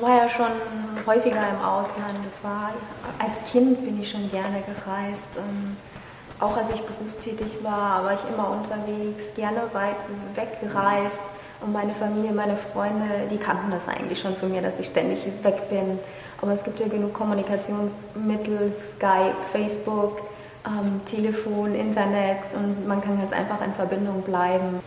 war ja schon häufiger im Ausland. Als Kind bin ich schon gerne gereist. Auch als ich berufstätig war ich immer unterwegs, gerne weit weggereist. Und meine Familie, meine Freunde, die kannten das eigentlich schon von mir, dass ich ständig weg bin. Aber es gibt ja genug Kommunikationsmittel, Skype, Facebook, Telefon, Internet, und man kann jetzt einfach in Verbindung bleiben.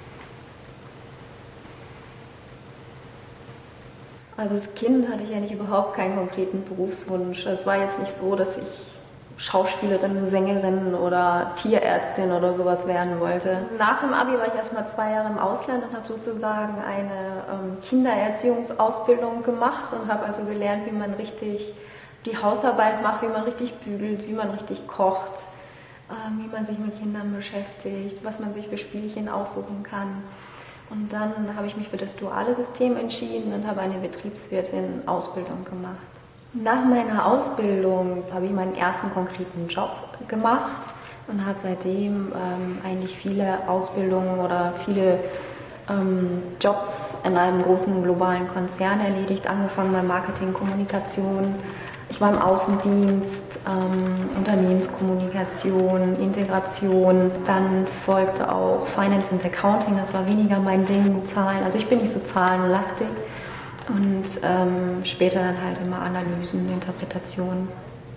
Also als Kind hatte ich eigentlich überhaupt keinen konkreten Berufswunsch. Es war jetzt nicht so, dass ich Schauspielerin, Sängerin oder Tierärztin oder sowas werden wollte. Nach dem Abi war ich erst mal 2 Jahre im Ausland und habe sozusagen eine Kindererziehungsausbildung gemacht und habe also gelernt, wie man richtig die Hausarbeit macht, wie man richtig bügelt, wie man richtig kocht, wie man sich mit Kindern beschäftigt, was man sich für Spielchen aussuchen kann. Und dann habe ich mich für das duale System entschieden und habe eine Betriebswirtin-Ausbildung gemacht. Nach meiner Ausbildung habe ich meinen ersten konkreten Job gemacht und habe seitdem eigentlich viele Ausbildungen oder viele Jobs in einem großen globalen Konzern erledigt, angefangen bei Marketing, Kommunikation. Ich war im Außendienst, Unternehmenskommunikation, Integration. Dann folgte auch Finance and Accounting, das war weniger mein Ding, Zahlen. Also ich bin nicht so zahlenlastig. Und später dann halt immer Analysen, Interpretationen.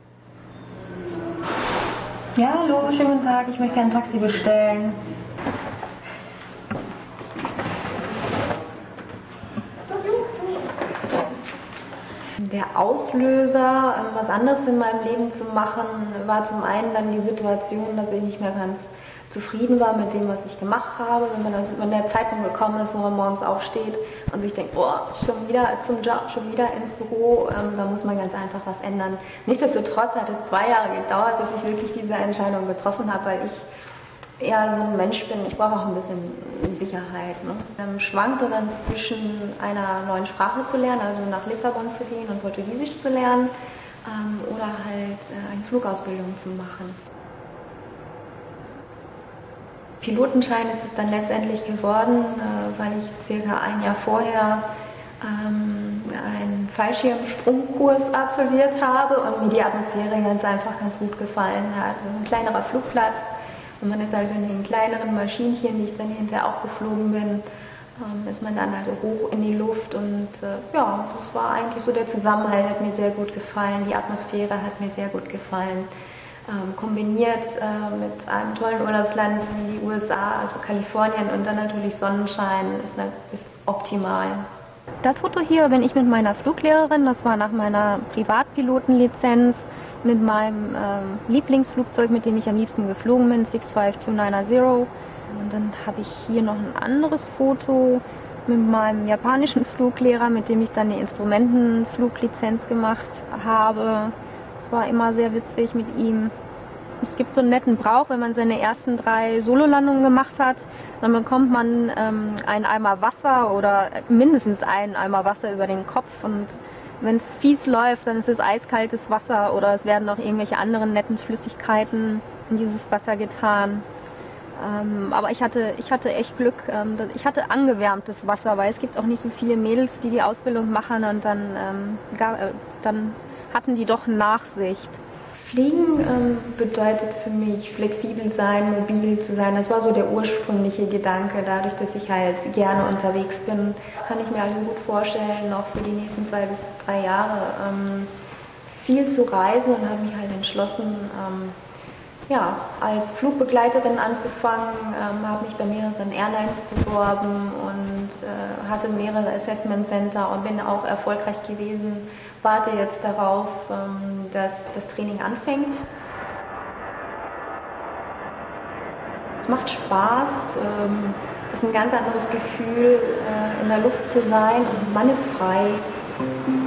Ja, hallo, schönen guten Tag, ich möchte gerne ein Taxi bestellen. Der Auslöser, was anderes in meinem Leben zu machen, war zum einen dann die Situation, dass ich nicht mehr ganz zufrieden war mit dem, was ich gemacht habe. Wenn der Zeitpunkt gekommen ist, wo man morgens aufsteht und sich denkt, oh, schon wieder zum Job, schon wieder ins Büro, da muss man ganz einfach was ändern. Nichtsdestotrotz hat es 2 Jahre gedauert, bis ich wirklich diese Entscheidung getroffen habe, weil ich eher so ein Mensch bin, ich brauche auch ein bisschen Sicherheit. Ne? Schwankte dann zwischen einer neuen Sprache zu lernen, also nach Lissabon zu gehen und Portugiesisch zu lernen, oder halt eine Flugausbildung zu machen. Pilotenschein ist es dann letztendlich geworden, weil ich circa 1 Jahr vorher einen Fallschirmsprungkurs absolviert habe und mir die Atmosphäre ganz einfach ganz gut gefallen hat. Also ein kleinerer Flugplatz und man ist also in den kleineren Maschinchen, die ich dann hinterher auch geflogen bin, ist man dann also hoch in die Luft und ja, das war eigentlich so, der Zusammenhalt hat mir sehr gut gefallen, die Atmosphäre hat mir sehr gut gefallen. Kombiniert mit einem tollen Urlaubsland wie die USA, also Kalifornien, und dann natürlich Sonnenschein ist optimal. Das Foto hier bin ich mit meiner Fluglehrerin, das war nach meiner Privatpilotenlizenz, mit meinem Lieblingsflugzeug, mit dem ich am liebsten geflogen bin, 65290. Und dann habe ich hier noch ein anderes Foto mit meinem japanischen Fluglehrer, mit dem ich dann die Instrumentenfluglizenz gemacht habe. Es war immer sehr witzig mit ihm. Es gibt so einen netten Brauch, wenn man seine ersten 3 Sololandungen gemacht hat, dann bekommt man einen Eimer Wasser oder mindestens einen Eimer Wasser über den Kopf, und wenn es fies läuft, dann ist es eiskaltes Wasser oder es werden noch irgendwelche anderen netten Flüssigkeiten in dieses Wasser getan. Aber ich hatte echt Glück, ich hatte angewärmtes Wasser, weil es gibt auch nicht so viele Mädels, die die Ausbildung machen, und dann hatten die doch Nachsicht. Fliegen bedeutet für mich flexibel sein, mobil zu sein. Das war so der ursprüngliche Gedanke, dadurch, dass ich halt gerne unterwegs bin. Das kann ich mir also gut vorstellen, auch für die nächsten 2 bis 3 Jahre viel zu reisen, und habe mich halt entschlossen, ja, als Flugbegleiterin anzufangen, habe mich bei mehreren Airlines beworben und hatte mehrere Assessment Center und bin auch erfolgreich gewesen. Warte jetzt darauf, dass das Training anfängt. Es macht Spaß, es ist ein ganz anderes Gefühl, in der Luft zu sein, und man ist frei.